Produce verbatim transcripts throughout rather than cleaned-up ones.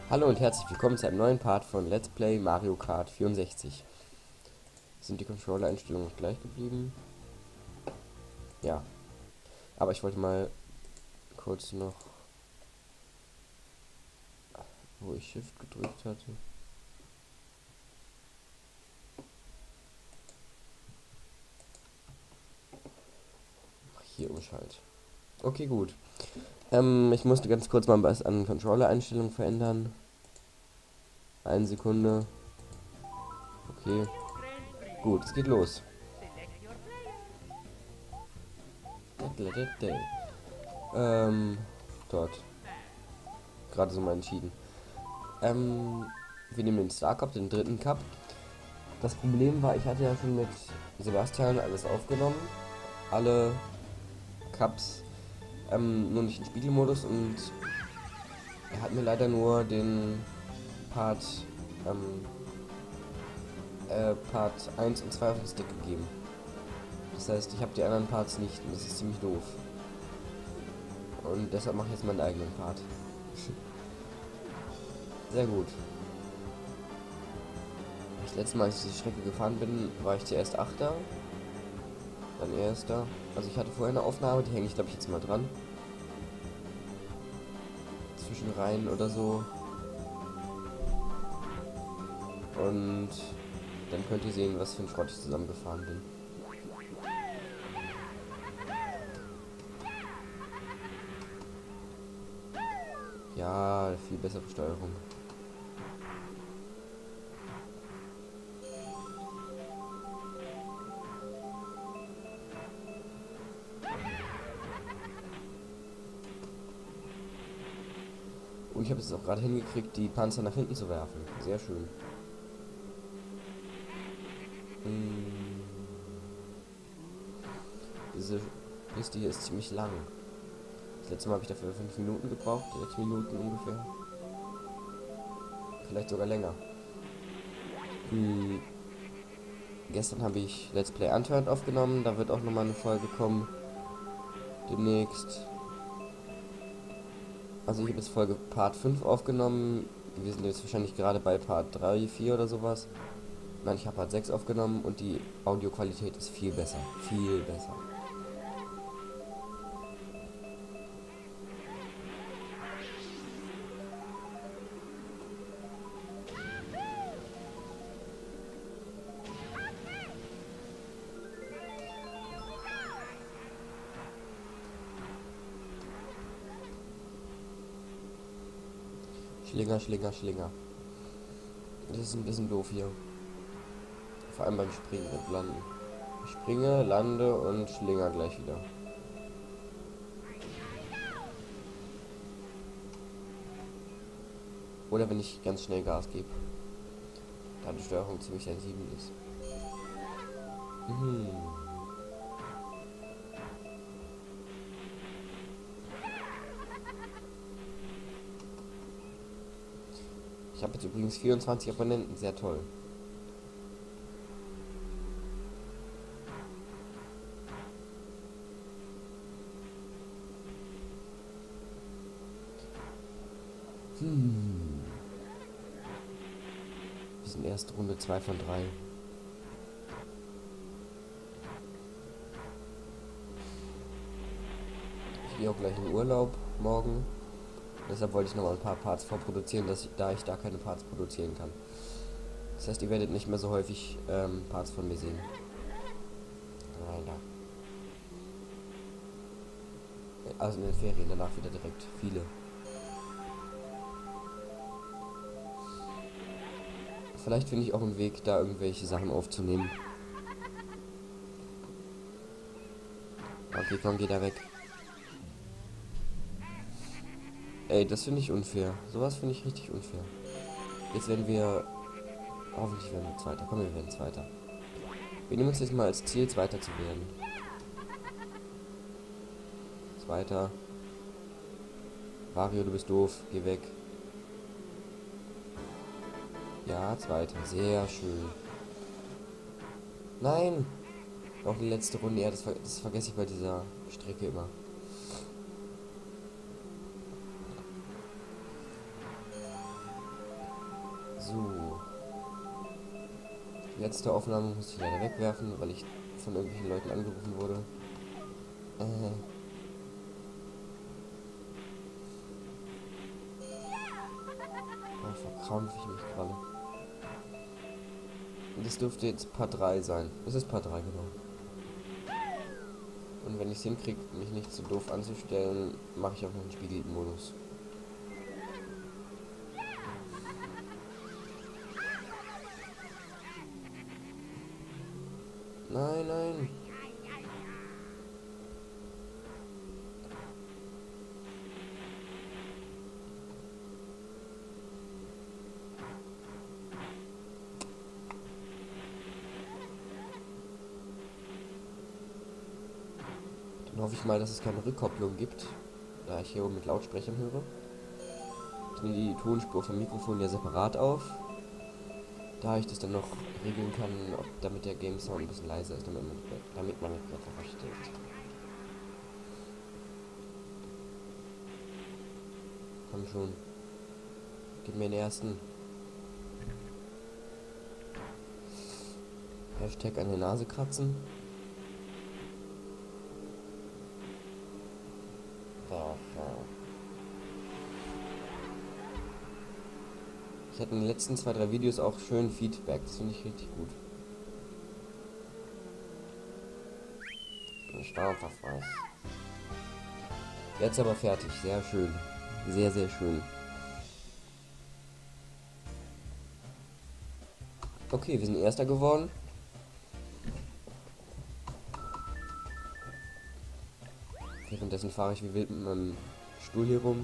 Hallo und herzlich willkommen zu einem neuen Part von Let's Play Mario Kart vierundsechzig. Sind die Controller-Einstellungen noch gleich geblieben? Ja, aber ich wollte mal kurz noch, wo ich Shift gedrückt hatte. Hier umschalt. Okay, gut. Ähm, ich musste ganz kurz mal was an Controller-Einstellungen verändern. Eine Sekunde. Okay, gut, es geht los. Ähm, dort. Gerade so mal entschieden. Ähm, wir nehmen den Star Cup, den dritten Cup. Das Problem war, ich hatte ja schon mit Sebastian alles aufgenommen. Alle Cups, ähm, nur nicht in Spiegelmodus, und er hat mir leider nur den Part, ähm, äh, Part eins und zwei auf den Stick gegeben. Das heißt, ich habe die anderen Parts nicht, und das ist ziemlich doof. Und deshalb mache ich jetzt meinen eigenen Part. Sehr gut. Das letzte Mal, als ich die Strecke gefahren bin, war ich zuerst Achter, dann Erster. Also ich hatte vorher eine Aufnahme, die hänge ich glaube ich jetzt mal dran. Zwischen Reihen oder so. Und dann könnt ihr sehen, was für ein Schrott ich zusammengefahren bin. Ja, viel bessere Steuerung. Und ich habe es auch gerade hingekriegt, die Panzer nach hinten zu werfen. Sehr schön. Hm, diese Liste hier ist ziemlich lang. Das letzte Mal habe ich dafür fünf Minuten gebraucht, sechs Minuten ungefähr. Vielleicht sogar länger. Hm, gestern habe ich Let's Play Unturned aufgenommen, da wird auch nochmal eine Folge kommen. Demnächst. Also ich habe jetzt Folge Part fünf aufgenommen. Wir sind jetzt wahrscheinlich gerade bei Part drei, vier oder sowas. Nein, ich habe Part sechs aufgenommen und die Audioqualität ist viel besser. Viel besser. Schlinger, Schlinger, Schlinger. Das ist ein bisschen doof hier. Vor allem beim Springen und Landen. Ich springe, lande und schlinger gleich wieder. Oder wenn ich ganz schnell Gas gebe. Da die Steuerung ziemlich sensibel ist. Hm. Ich habe jetzt übrigens vierundzwanzig Abonnenten. Sehr toll. Hm. Wir sind erste Runde zwei von drei. Ich gehe auch gleich in Urlaub morgen. Deshalb wollte ich noch mal ein paar Parts vorproduzieren, dass ich, da ich da keine Parts produzieren kann. Das heißt, ihr werdet nicht mehr so häufig ähm, Parts von mir sehen. Leider. Also in den Ferien, danach wieder direkt. Viele. Vielleicht finde ich auch einen Weg, da irgendwelche Sachen aufzunehmen. Okay, komm, geh da weg. Ey, das finde ich unfair. Sowas finde ich richtig unfair. Jetzt werden wir... Hoffentlich werden wir Zweiter. Komm, wir werden Zweiter. Wir nehmen uns jetzt mal als Ziel, Zweiter zu werden. Zweiter. Wario, du bist doof. Geh weg. Ja, Zweiter. Sehr schön. Nein! Auch die letzte Runde. Ja, das, ver das vergesse ich bei dieser Strecke immer. So. Die letzte Aufnahme muss ich leider wegwerfen, weil ich von irgendwelchen Leuten angerufen wurde. Äh. Oh, verkrampfe ich mich gerade. Und das dürfte jetzt Part drei sein. Es ist Part drei, genau. Und wenn ich es hinkriege, mich nicht zu doof anzustellen, mache ich auch noch einen Spiegelmodus. Nein, nein. Dann hoffe ich mal, dass es keine Rückkopplung gibt, da ich hier oben mit Lautsprechern höre. Ich nehme die Tonspur vom Mikrofon ja separat auf, da ich das dann noch regeln kann, ob damit der Game Sound ein bisschen leiser ist, damit man, damit man nicht mehr versteht. Komm schon. Gib mir den ersten. Hashtag an der Nase kratzen. Ich hatte in den letzten zwei, drei Videos auch schön Feedback. Das finde ich richtig gut. Ich bin stolz auf euch. Jetzt aber fertig. Sehr schön. Sehr, sehr schön. Okay, wir sind Erster geworden. Währenddessen fahre ich wie wild mit meinem Stuhl hier rum.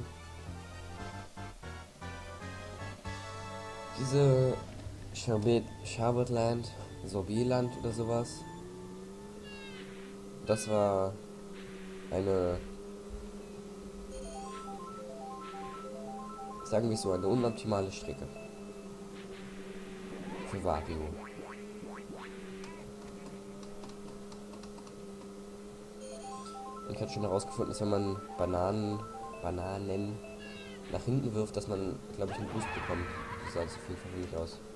Diese Sherbetland, Sorbetland oder sowas. Das war eine, sagen wir so, eine unoptimale Strecke für Wario. Ich habe schon herausgefunden, dass wenn man Bananen, Bananen nach hinten wirft, dass man, glaube ich, einen Boost bekommt. Das sah jetzt auf jeden Fall für mich aus.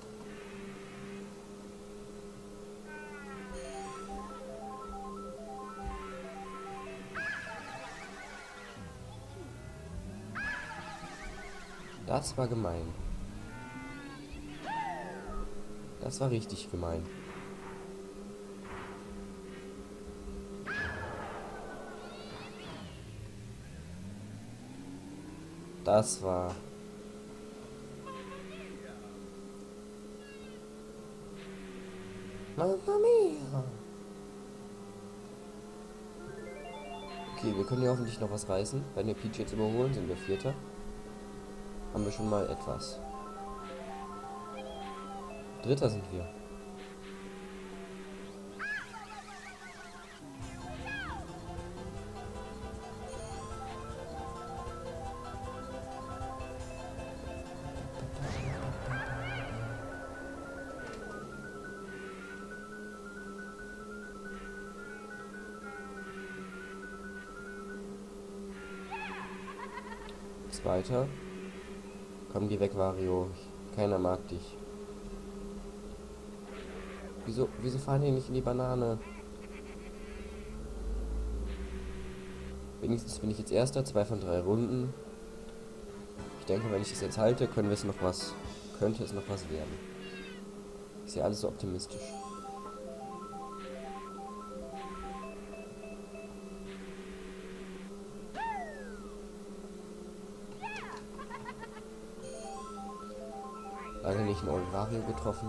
Das war gemein. Das war richtig gemein. Das war... Mamma mia! Okay, wir können hier hoffentlich noch was reißen. Wenn wir Peach jetzt überholen, sind wir Vierter. Haben wir schon mal etwas. Dritter sind wir. Weiter. Komm, geh weg, Wario. Keiner mag dich. Wieso, wieso fahren die nicht in die Banane? Wenigstens bin ich jetzt Erster, zwei von drei Runden. Ich denke, wenn ich das jetzt halte, können wir es noch was, könnte es noch was werden. Ist ja alles so optimistisch. Lange nicht einen Wario getroffen.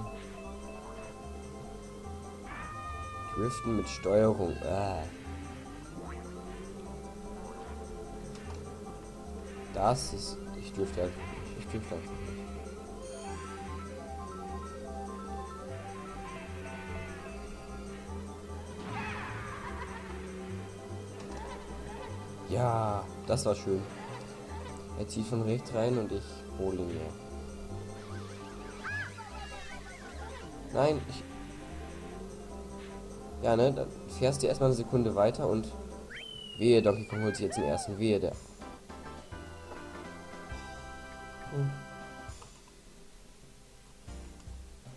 Driften mit Steuerung. Ah. Das ist... Ich drifte einfach nicht. Ich drifte einfach nicht. Ja, das war schön. Er zieht von rechts rein und ich hole ihn mir. Nein, ich... Ja, ne, dann fährst du erstmal eine Sekunde weiter und... Wehe, Donkey Kong holt sich jetzt den ersten. Wehe, der... Hm.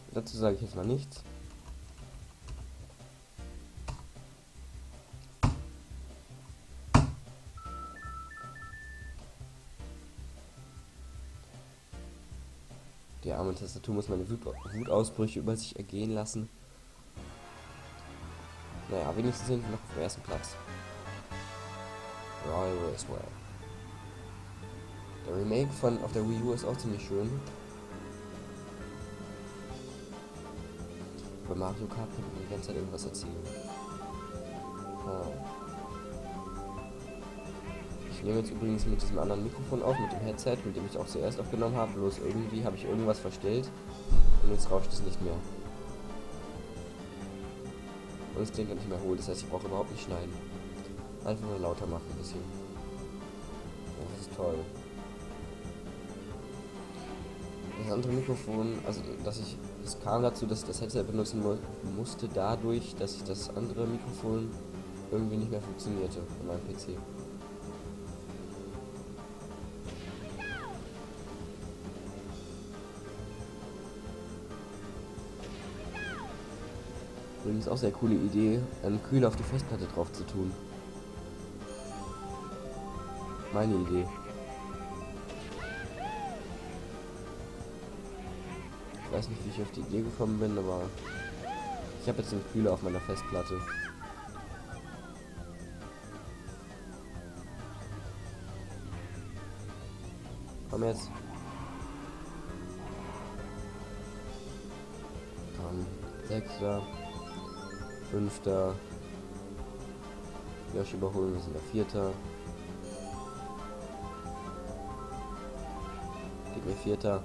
Dazu sage ich jetzt mal nichts. Die arme Tastatur muss meine Wut Wutausbrüche über sich ergehen lassen. Naja, wenigstens sind wir noch auf dem ersten Platz. Royal Raceway. Der Remake von auf der Wii U ist auch ziemlich schön. Bei Mario Kart kann man die ganze Zeit irgendwas erzählen. Ah. Ich nehme jetzt übrigens mit diesem anderen Mikrofon auf, mit dem Headset, mit dem ich auch zuerst aufgenommen habe. Bloß irgendwie habe ich irgendwas verstellt und jetzt rauscht es nicht mehr. Und es klingt auch nicht mehr hohl, das heißt, ich brauche überhaupt nicht schneiden. Einfach nur lauter machen ein bisschen. Oh, das ist toll. Das andere Mikrofon, also dass ich, es kam dazu, dass ich das Headset benutzen mu musste, dadurch, dass ich das andere Mikrofon irgendwie nicht mehr funktionierte von meinem P C. Übrigens auch sehr coole Idee, einen Kühler auf die Festplatte drauf zu tun. Meine Idee. Ich weiß nicht, wie ich auf die Idee gekommen bin, aber ich habe jetzt einen Kühler auf meiner Festplatte. Komm jetzt. Komm. Sechster. Fünfter. Josh überholen, wir sind der Vierter. Gib mir Vierter.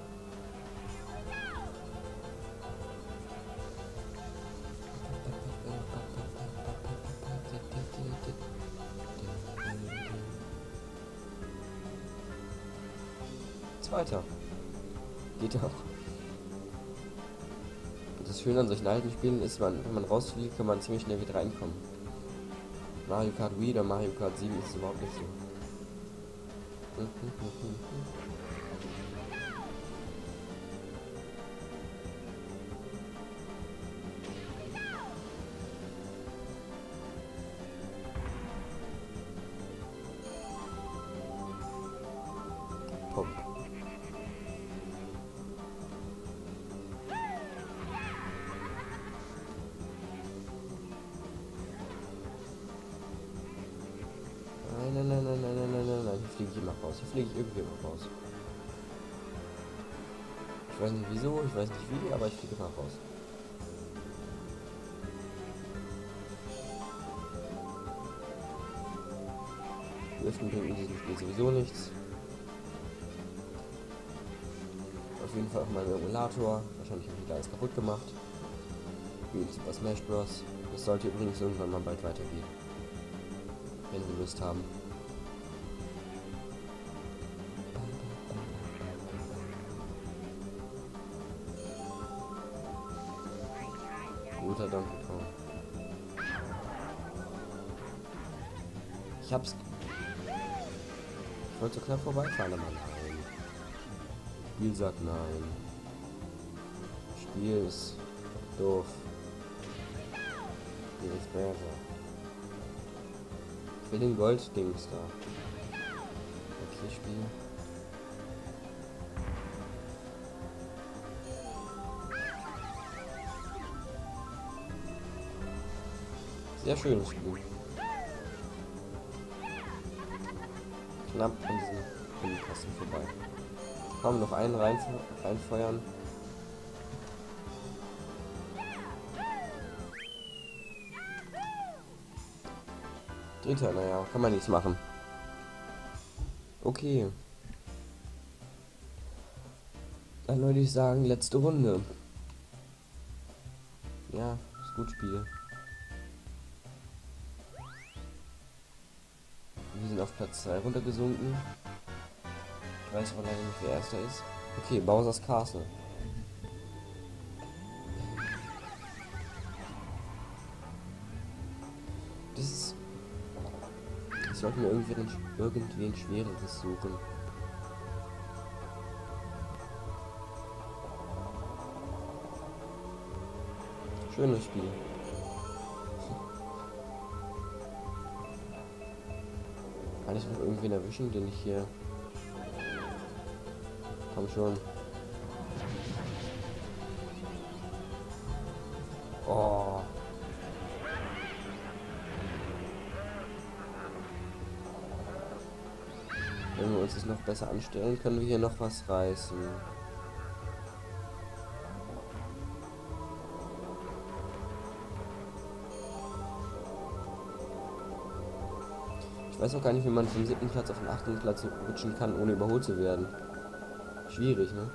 Zweiter. Geht auch. Das Schöne an solchen alten Spielen ist, man, wenn man rausfliegt, kann man ziemlich schnell wieder reinkommen. Mario Kart Wii oder Mario Kart sieben ist es überhaupt nicht so. Pump. Nein, nein, nein, nein, nein, nein, nein, nein, hier fliege ich immer raus. Hier fliege ich irgendwie immer raus. Ich weiß nicht wieso, ich weiß nicht wie, aber ich fliege immer raus. Öffnen bringt in diesem Spiel sowieso nichts. Auf jeden Fall auf meinem Emulator. Wahrscheinlich habe ich da alles kaputt gemacht. Wie in Super Smash Bros. Das sollte übrigens irgendwann mal bald weitergehen. Wenn wir Lust haben. Guter Donkey Kong. Ich hab's. Ich wollte so knapp vorbeifahren, aber nein. Spiel sagt nein. Spiel ist doof. Spiel ist besser. Ich will den Gold-Dings da. Okay, Spiel. Sehr schönes Spiel. Knapp an diesen Filmkasten vorbei. Komm, noch einen rein, reinfeuern. Dritter, naja, kann man nichts machen. Okay. Dann würde ich sagen, letzte Runde. Ja, ist gut Spiel. Wir sind auf Platz zwei runtergesunken. Ich weiß aber leider nicht, wer erster ist. Okay, Bowser's Castle. Das ist... Ich sollte mir irgendwie ein, irgendwie ein schwereres suchen. Schönes Spiel. Kann ich noch irgendwen erwischen, den ich hier... Komm schon. Oh. Wenn wir uns das noch besser anstellen, können wir hier noch was reißen. Ich weiß auch gar nicht, wie man vom siebten Platz auf den achten Platz rutschen kann, ohne überholt zu werden. Schwierig, ne?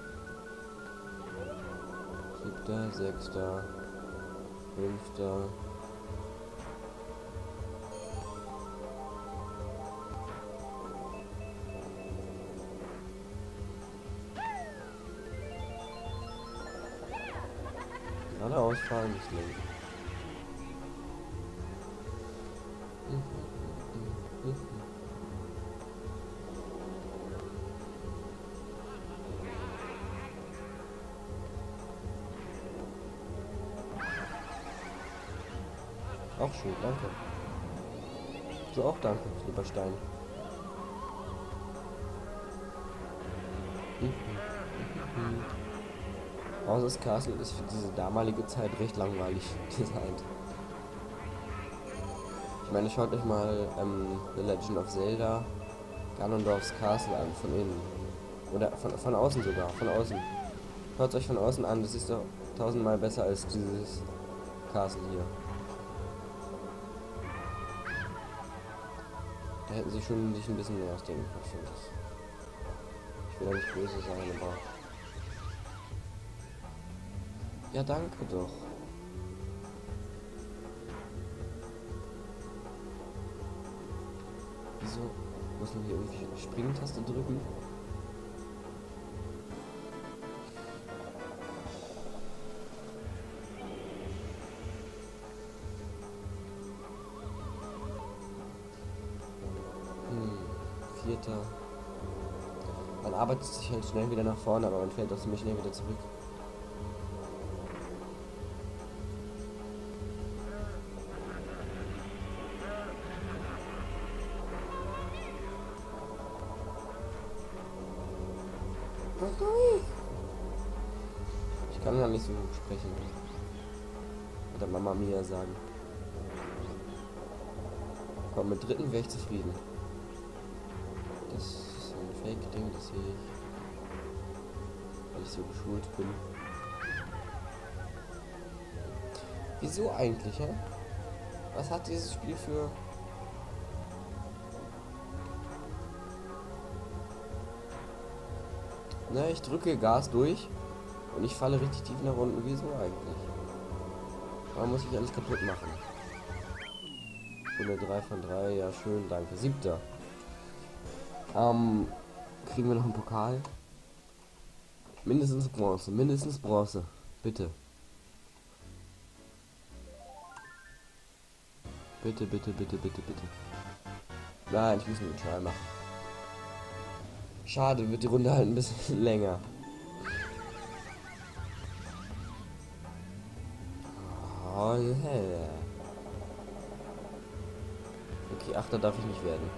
Siebter, sechster, fünfter. Geradeaus fahren, nicht lenken. Auch schön, danke. Du auch danke, lieber Stein. Bowser's Castle ist für diese damalige Zeit recht langweilig designt. Ich meine, schaut euch mal ähm, The Legend of Zelda Ganondorfs Castle an, von innen. Oder von, von außen sogar, von außen. Schaut euch von außen an, das ist doch tausendmal besser als dieses Castle hier. Da hätten sie schon sich ein bisschen mehr ausdenken können, finde ich. Ich will ja nicht böse sein, aber... Ja, danke doch. Wieso muss man hier irgendwie eine Springtaste drücken? Hm, vierter. Man arbeitet sich halt schnell wieder nach vorne, aber man fällt auch ziemlich schnell wieder zurück. Ich kann ja nicht so gut sprechen. Oder Mama Mia sagen. Komm, mit dritten wäre ich zufrieden. Das ist ein Fake-Ding, das sehe ich. Weil ich so geschult bin. Wieso eigentlich, hä? Was hat dieses Spiel für... Ne, ich drücke Gas durch und ich falle richtig tief nach unten. Wieso eigentlich? Warum muss ich alles kaputt machen? Runde drei von drei, ja schön, danke. Siebter. Ähm, kriegen wir noch einen Pokal? Mindestens Bronze, mindestens Bronze. Bitte. Bitte, bitte, bitte, bitte, bitte. Nein, ich muss einen Try machen. Schade, wird die Runde halt ein bisschen länger. Oh, hell. Okay, Achter darf ich nicht werden.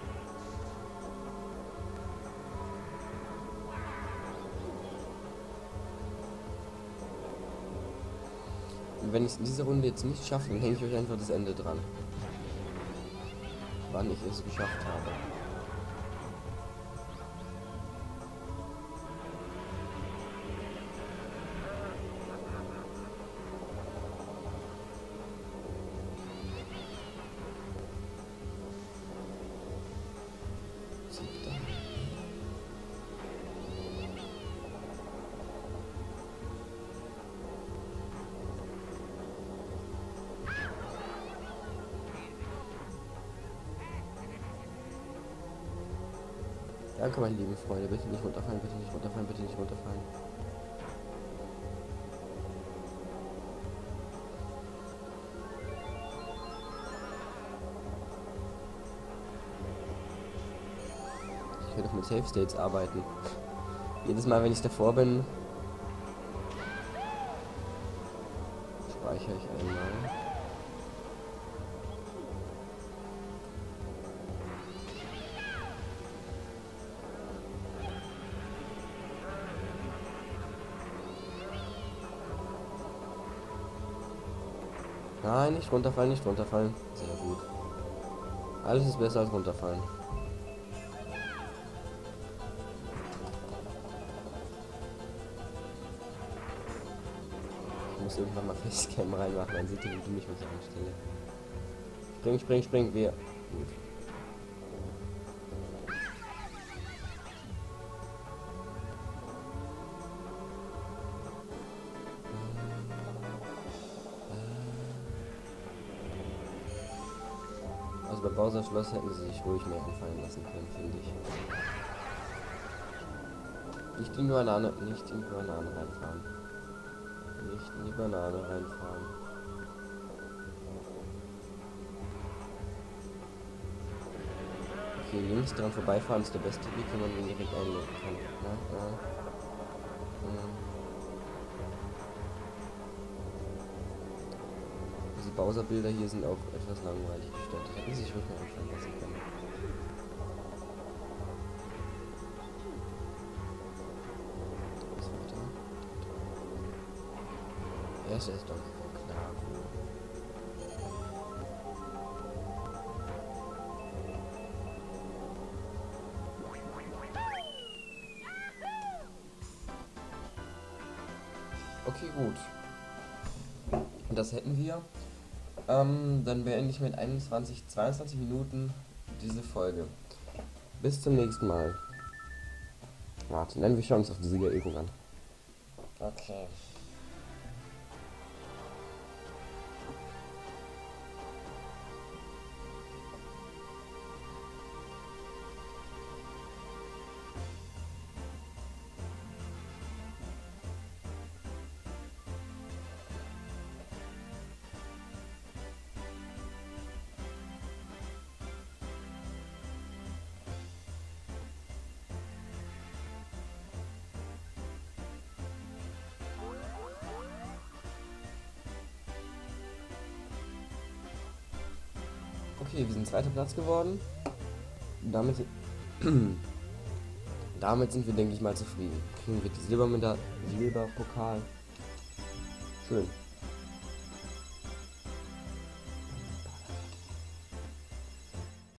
Und wenn ich es in dieser Runde jetzt nicht schaffe, dann hänge ich euch einfach das Ende dran. Wann ich es geschafft habe. Danke, meine lieben Freunde. Bitte nicht runterfallen, bitte nicht runterfallen, bitte nicht runterfallen. Ich will doch mit Safe States arbeiten. Jedes Mal, wenn ich davor bin... speichere ich einmal. Nein, nicht runterfallen, nicht runterfallen. Sehr gut. Alles ist besser als runterfallen. Ich muss irgendwann mal Facecam reinmachen, dann seht ihr, wie dumm ich mich anstelle. Spring, spring, spring, wir. Gut. Also bei Bowser Schloss hätten sie sich ruhig mehr einfallen lassen können, finde ich. Nicht in die Banane, nicht in die Banane reinfahren. Nicht in die Banane reinfahren. Okay, links dran vorbeifahren ist der beste Weg, wenn man den direkt einlenken kann. Ja, ja. Ja. Diese Bowser-Bilder hier sind auch etwas langweilig gestaltet. Hätten sie sich ruhig mal einfallen lassen können. Was weiter? Erst ist doch klar. Okay, gut. Das hätten wir. Ähm, dann beende ich mit einundzwanzig, zweiundzwanzig Minuten diese Folge. Bis zum nächsten Mal. Warte, nein, wir schauen uns auf die Siegerehrung an. Okay. Okay, wir sind zweiter Platz geworden. Damit, damit sind wir, denke ich mal, zufrieden. Kriegen wir die Silbermedaille, Silberpokal. Schön.